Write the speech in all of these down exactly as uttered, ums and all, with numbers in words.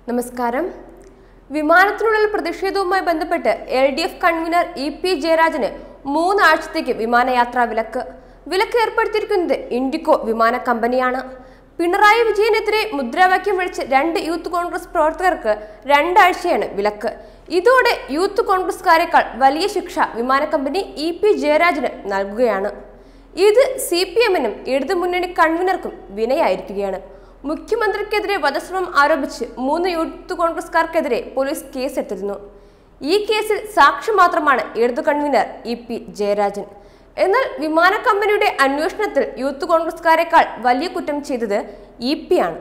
നമസ്കാരം. വിമാനത്തിനുള്ളിൽ പ്രതിഷേധവുമായി ബന്ധപ്പെട്ട് L D F convener E P ജയരാജന് മൂന്നാഴ്ചത്തേക്ക് വിമാനയാത്രാ വിലക്ക് വിലക്ക് ഏർപ്പെടുത്തിയിരിക്കുന്നത് ഇൻഡിഗോ വിമാന കമ്പനിയാണ്. പിണറായി വിജയനെതിരെ മുദ്രാവാക്യം വിളിച്ച് രണ്ട് യൂത്ത് കോൺഗ്രസ് പ്രവർത്തകർക്ക് രണ്ടാഴ്ചയാണ് വിലക്ക്. ഇതോടെ യൂത്ത് കോൺഗ്രസ്കാരെക്കാൾ വലിയ ശിക്ഷ വിമാന കമ്പനി ഇ പി ജയരാജന് നൽകുകയാണ്. ഇത് സി പി എമ്മിനും ഇടതുമുന്നണി കൺവീനർക്കും വിനയായിരിക്കുകയാണ്. മുഖ്യമന്ത്രിക്കെതിരെ വധശ്രമം ആരോപിച്ച് മൂന്ന് യൂത്ത് കോൺഗ്രസ്കാർക്കെതിരെ പോലീസ് കേസെടുത്തിരുന്നു. ഈ കേസിൽ സാക്ഷി മാത്രമാണ് ഇടതു കൺവീനർ ഇ പി ജയരാജൻ. എന്നാൽ വിമാന കമ്പനിയുടെ അന്വേഷണത്തിൽ യൂത്ത് കോൺഗ്രസ്കാരെക്കാൾ വലിയ കുറ്റം ചെയ്തത് ഇ പി ആണ്.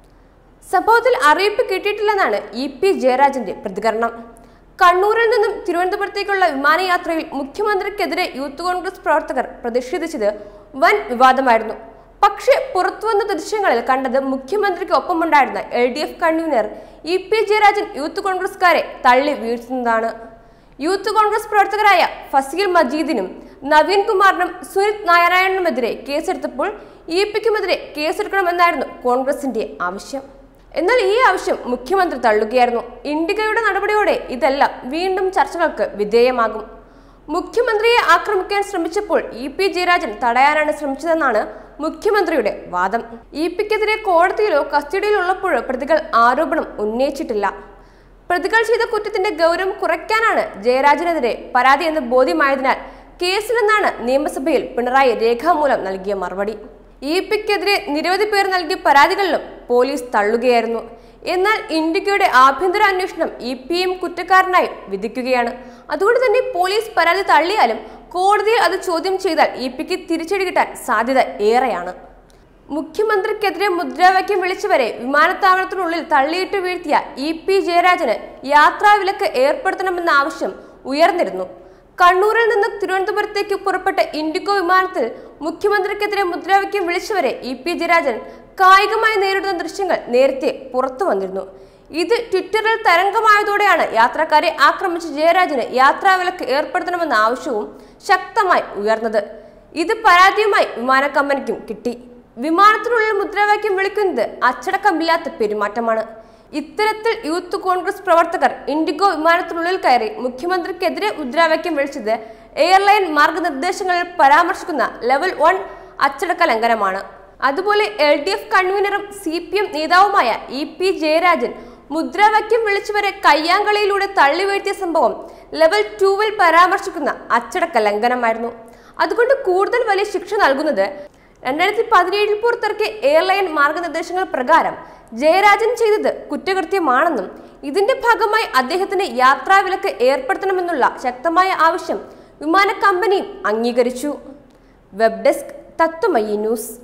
സംഭവത്തിൽ അറിയിപ്പ് കിട്ടിയിട്ടില്ലെന്നാണ് ഇ പി ജയരാജന്റെ പ്രതികരണം. കണ്ണൂരിൽ നിന്നും തിരുവനന്തപുരത്തേക്കുള്ള വിമാനയാത്രയിൽ മുഖ്യമന്ത്രിക്കെതിരെ യൂത്ത് കോൺഗ്രസ് പ്രവർത്തകർ പ്രതിഷേധിച്ചത് വൻ വിവാദമായിരുന്നു. പക്ഷേ പുറത്തുവന്ന ദൃശ്യങ്ങളിൽ കണ്ടത് മുഖ്യമന്ത്രിക്ക് ഒപ്പമുണ്ടായിരുന്ന L D F convener E P Jayarajan youth കോൺഗ്രസ്കാരെ തള്ളി വീഴ്ത്തുന്നതാണ്. യൂത്ത് കോൺഗ്രസ് പ്രവർത്തകരായ ഫസീൽ മജീദിനും നവീൻ കുമാറിനും സുനിത് നാരായണനുമെതിരെ കേസെടുത്തപ്പോൾ ഇ പിക്കുമെതിരെ കേസെടുക്കണമെന്നായിരുന്നു കോൺഗ്രസിന്റെ ആവശ്യം. എന്നാൽ ഈ ആവശ്യം മുഖ്യമന്ത്രി തള്ളുകയായിരുന്നു. ഇൻഡിഗോയുടെ നടപടിയോടെ ഇതെല്ലാം വീണ്ടും ചർച്ചകൾക്ക് വിധേയമാകും. മുഖ്യമന്ത്രിയെ ആക്രമിക്കാൻ ശ്രമിച്ചപ്പോൾ ഇ പി ജയരാജൻ തടയാനാണ് ശ്രമിച്ചതെന്നാണ് മുഖ്യമന്ത്രിയുടെ വാദം. ഇ പിക്കെതിരെ കോടതിയിലോ കസ്റ്റഡിയിലുള്ളപ്പോഴോ പ്രതികൾ ആരോപണം ഉന്നയിച്ചിട്ടില്ല. പ്രതികൾ ചെയ്ത കുറ്റത്തിന്റെ ഗൗരവം കുറയ്ക്കാനാണ് ജയരാജനെതിരെ പരാതി എന്ന് ബോധ്യമായതിനാൽ കേസിലെന്നാണ് നിയമസഭയിൽ പിണറായി രേഖാമൂലം നൽകിയ മറുപടി. ഇ പിക്കെതിരെ നിരവധി പേർ നൽകിയ പരാതികളിലും പോലീസ് തള്ളുകയായിരുന്നു. എന്നാൽ ഇൻഡിഗോയുടെ ആഭ്യന്തര അന്വേഷണം ഇ പിയും കുറ്റക്കാരനായി വിധിക്കുകയാണ്. അതുകൊണ്ട് തന്നെ പോലീസ് പരാതി തള്ളിയാലും കോടതിയിൽ അത് ചോദ്യം ചെയ്താൽ ഇ പിക്ക് തിരിച്ചടി കിട്ടാൻ സാധ്യത ഏറെയാണ്. മുഖ്യമന്ത്രിക്കെതിരെ മുദ്രാവാക്യം വിളിച്ചവരെ വിമാനത്താവളത്തിനുള്ളിൽ തള്ളിയിട്ട് വീഴ്ത്തിയ ഇ പി ജയരാജന് യാത്രാവിലക്ക് ഏർപ്പെടുത്തണമെന്ന ആവശ്യം ഉയർന്നിരുന്നു. കണ്ണൂരിൽ നിന്ന് തിരുവനന്തപുരത്തേക്ക് പുറപ്പെട്ട ഇൻഡിഗോ വിമാനത്തിൽ മുഖ്യമന്ത്രിക്കെതിരെ മുദ്രാവാക്യം വിളിച്ചവരെ ഇ പി ജയരാജൻ കായികമായി നേരിടുന്ന ദൃശ്യങ്ങൾ നേരത്തെ പുറത്തു വന്നിരുന്നു. ഇത് ട്വിറ്ററിൽ തരംഗമായതോടെയാണ് യാത്രക്കാരെ ആക്രമിച്ച ജയരാജന് യാത്രാവിലക്ക് ഏർപ്പെടുത്തണമെന്ന ആവശ്യവും ശക്തമായി ഉയർന്നത്. ഇത് പരാതിയുമായി വിമാന കമ്പനിക്കും കിട്ടി. വിമാനത്തിനുള്ളിൽ മുദ്രാവാക്യം വിളിക്കുന്നത് അച്ചടക്കമില്ലാത്ത പെരുമാറ്റമാണ്. ഇത്തരത്തിൽ യൂത്ത് കോൺഗ്രസ് പ്രവർത്തകർ ഇൻഡിഗോ വിമാനത്തിനുള്ളിൽ കയറി മുഖ്യമന്ത്രിക്കെതിരെ മുദ്രാവാക്യം വിളിച്ചത് എയർലൈൻ മാർഗനിർദ്ദേശങ്ങളിൽ പരാമർശിക്കുന്ന ലെവൽ വൺ അച്ചടക്ക ലംഘനമാണ്. അതുപോലെ എൽ ഡി എഫ് കൺവീനറും സി പി എം നേതാവുമായ ഇ പി ജയരാജൻ മുദ്രാവാക്യം വിളിച്ചവരെ കയ്യാങ്കളിയിലൂടെ തള്ളിവീഴ്ത്തിയ സംഭവം ലെവൽ ടൂവിൽ പരാമർശിക്കുന്ന അച്ചടക്ക ലംഘനമായിരുന്നു. അതുകൊണ്ട് കൂടുതൽ വലിയ ശിക്ഷ നൽകുന്നത് രണ്ടായിരത്തി പതിനേഴിൽ പുറത്തിറക്കിയ എയർലൈൻ മാർഗനിർദ്ദേശങ്ങൾ പ്രകാരം ജയരാജൻ ചെയ്തത് കുറ്റകൃത്യമാണെന്നും ഇതിന്റെ ഭാഗമായി അദ്ദേഹത്തിന് യാത്രാവിലക്ക് ഏർപ്പെടുത്തണമെന്നുള്ള ശക്തമായ ആവശ്യം വിമാന കമ്പനിയും അംഗീകരിച്ചു. Web desk Tatwamayi news.